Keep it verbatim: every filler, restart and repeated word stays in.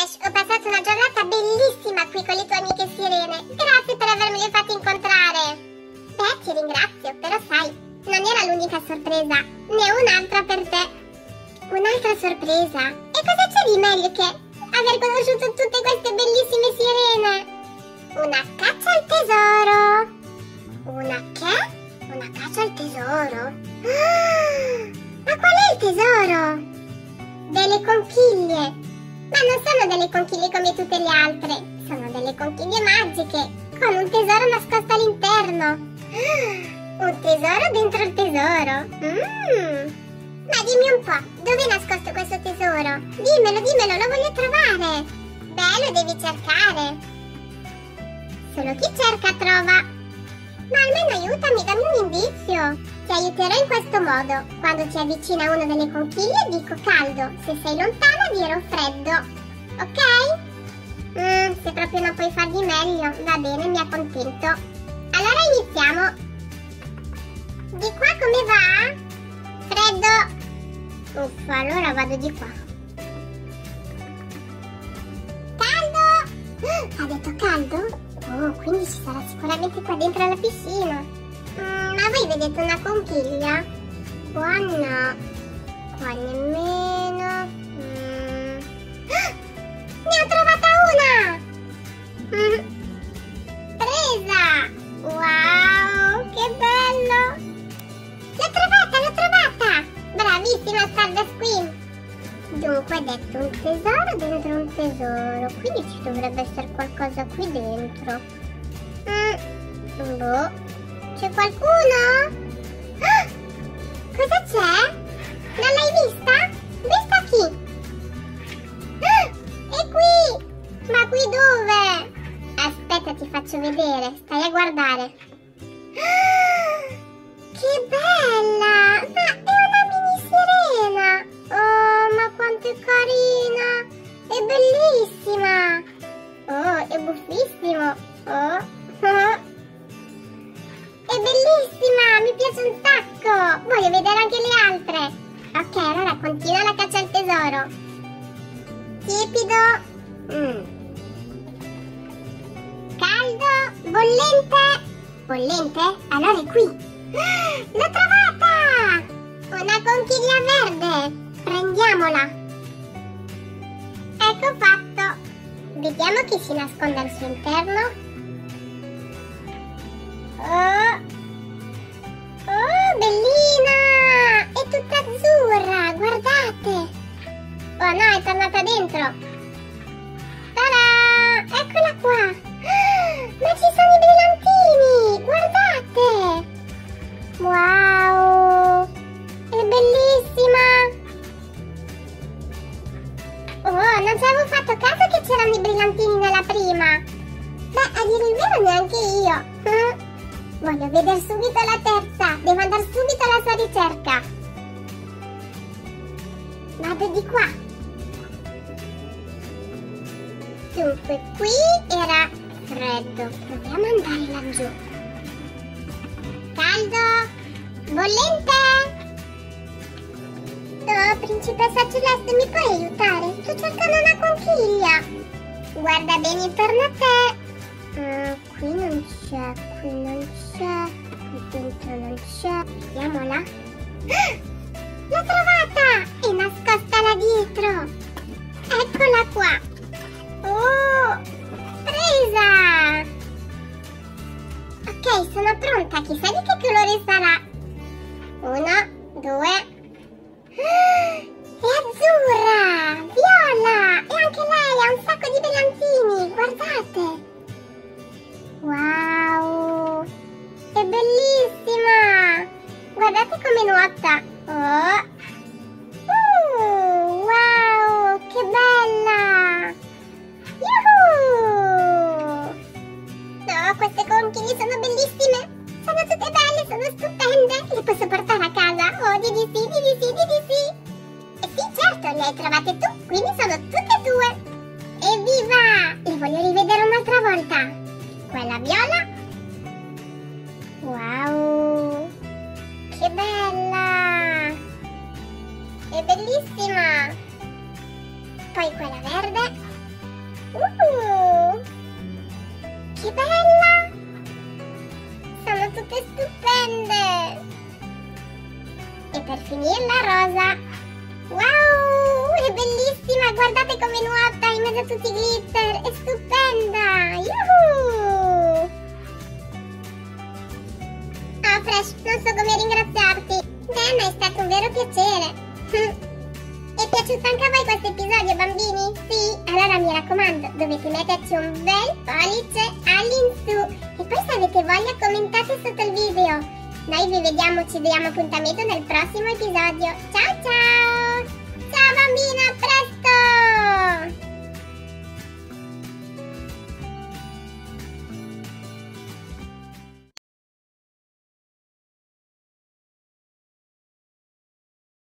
Ash, ho passato una giornata bellissima qui con le tue amiche sirene. Grazie per avermele fatte incontrare. Beh, ti ringrazio, però sai, non era l'unica sorpresa. Ne ho un'altra per te. Un'altra sorpresa. E cosa c'è di meglio che aver conosciuto tutte queste bellissime sirene? Una caccia al tesoro. Una che? Una caccia al tesoro? Ah, ma qual è il tesoro? Delle conchiglie. Ma non sono delle conchiglie come tutte le altre. Sono delle conchiglie magiche con un tesoro nascosto all'interno. Ah, un tesoro dentro il tesoro. Mm. Ma dimmi un po', dove è nascosto questo tesoro? Dimmelo, dimmelo, lo voglio trovare. Beh, lo devi cercare. Solo chi cerca trova. Ma almeno aiutami, dammi un indizio. Ti aiuterò in questo modo. Quando ti avvicina uno delle conchiglie dico caldo. Se sei lontana dirò freddo. Ok? Mm, se proprio non puoi far di meglio, va bene, mi accontento. Allora iniziamo. Di qua come va? Freddo. Uff, allora vado di qua. Caldo. Ha detto caldo? Oh, quindi ci sarà sicuramente qua dentro la piscina. Mm, ma voi vedete una conchiglia? Qua no. Qua nemmeno. Mm. Ah! Ne ho trovata una! Mm. Presa! Wow, che bello! L'ho trovata, l'ho trovata! Bravissima Stardust Queen! Dunque, detto un tesoro dentro un tesoro, quindi ci dovrebbe essere qualcosa qui dentro. Mm, boh, c'è qualcuno? Ah, cosa c'è? Non l'hai vista? Vista chi? Ah, è qui! Ma qui dove? Aspetta, ti faccio vedere, stai a guardare. Ah, che bella! Ma è una mini sirena! Oh, ma quanto è carina! È bellissima! Oh, è buffissimo! Oh, oh. È bellissima! Mi piace un sacco! Voglio vedere anche le altre! Ok, allora continua la caccia al tesoro! Tiepido! Mm. Caldo! Bollente! Bollente? Allora è qui! Ah, l'ho trovata! Una conchiglia verde! Prendiamola! Ecco fatto! Vediamo chi si nasconde al suo interno. Oh! Oh, bellina! È tutta azzurra! Guardate! Oh no, è tornata dentro! Ta-da! Eccola qua! Ah, ma ci sono i brillantini! Guardate! Wow! È bellissima! Oh, non ci avevo fatto caso che c'erano i brillantini nella prima! Beh, a dire il vero neanche io! Mm. Voglio vedere subito la terza! Devo andare subito alla sua ricerca! Vado di qua! Dunque, qui era freddo! Proviamo ad andare laggiù! Caldo! Bollente! Oh, principessa Celeste, mi puoi aiutare? Sto cercando una conchiglia! Guarda bene intorno a te! Uh, qui non c'è, qui non c'è, qui dentro non c'è. Vediamola. Ah, l'ho trovata! È nascosta là dietro. Eccola qua. Oh, presa! Ok, sono pronta. Chissà di che colore sarà. Uno, due. Ah, è azzurra! Viola! E anche lei ha un sacco di brillantini. Guardate! Wow! È bellissima! Guardate come nuota! Oh! Uh, wow! Che bella! Yuhu! No, queste conchiglie sono bellissime! Sono tutte belle, sono stupende! Le posso portare a casa? Oh, di di sì, di di sì, di di sì! E sì, certo, le hai trovate tu, quindi sono tutte tue! Evviva! Le voglio rivedere un'altra volta! Quella viola. Wow, che bella! È bellissima! Poi quella verde. per finirla rosa. Wow, è bellissima, guardate come nuota in mezzo a tutti i glitter, è stupenda, yuhu! Oh Fresh, non so come ringraziarti, beh, ma è stato un vero piacere. È piaciuto anche a voi questo episodio, bambini? Sì? Allora mi raccomando, dovete metterci un bel pollice all'insù e poi se avete voglia commentate sotto il video. Noi vi vediamo, ci diamo appuntamento nel prossimo episodio. Ciao ciao!